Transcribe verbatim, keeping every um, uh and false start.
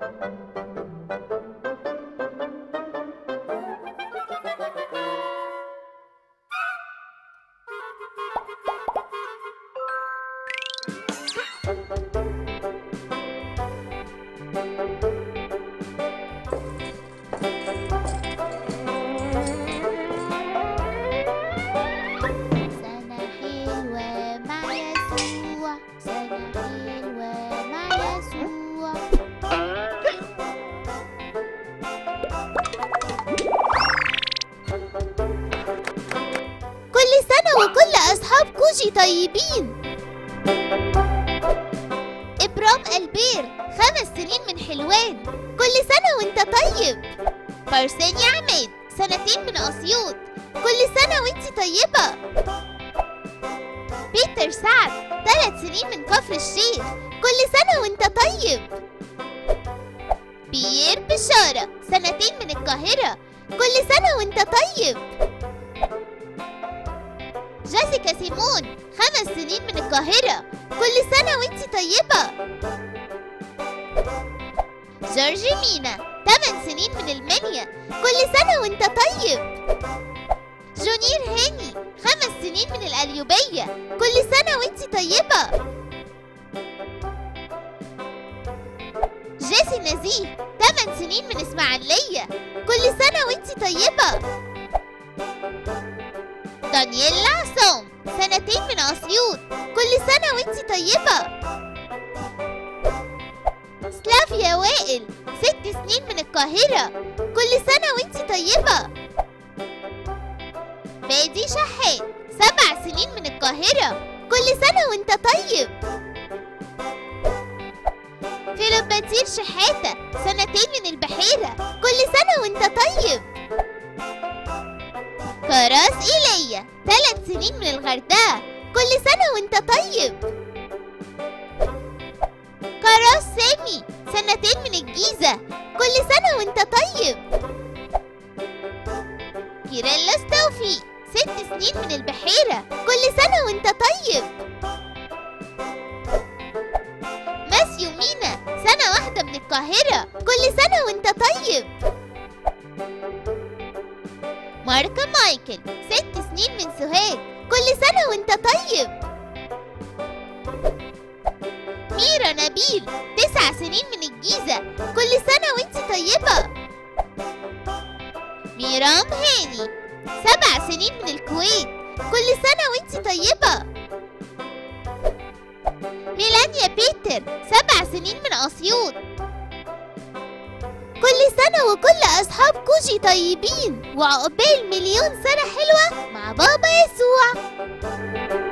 طيبين. إبرام البير خمس سنين من حلوان، كل سنة وانت طيب. فرسان عماد سنتين من أسيوط، كل سنة وانت طيبة. بيتر سعد ثلاث سنين من كفر الشيخ، كل سنة وانت طيب. بيير بشارة سنتين من القاهرة، كل سنة وانت طيب. جيسيكا سيمون خمس سنين من القاهرة، كل سنة وانتي طيبة. جورج مينا ثمان سنين من المنيا، كل سنة وانت طيب. جونير هاني خمس سنين من القليوبية، كل سنة وانتي طيبة. جيسي نزيه ثمان سنين من اسماعيلية، كل سنة وانتي طيبة. دانييل عصام سنتين من أسيوط، كل سنة وانتي طيبة. سلافيا وائل ست سنين من القاهرة، كل سنة وانتي طيبة. فادي شحات سبع سنين من القاهرة، كل سنة وانت طيب. فيلوباتير شحاتة سنتين من البحيرة، كل سنة وانت طيب. كراس إيليا ثلاث سنين من الغردقة، كل سنة وانت طيب. كراس سامي سنتين من الجيزة، كل سنة وانت طيب. كيرلس توفيق ست سنين من البحيرة، كل سنة وانت طيب. ماسيو مينا سنة واحدة من القاهرة، كل سنة وانت طيب. ماركا مايكل ست سنين من سوهاج، كل سنة وانت طيب. ميرا نبيل تسع سنين من الجيزة، كل سنة وانت طيبة. ميرام هاني سبع سنين من الكويت، كل سنة وانت طيبة. ميلانيا بيتر سبع سنين من أسيوط، كل سنة وكل أصحاب كوجي طيبين، وعقبال مليون سنة حلوة مع بابا يسوع.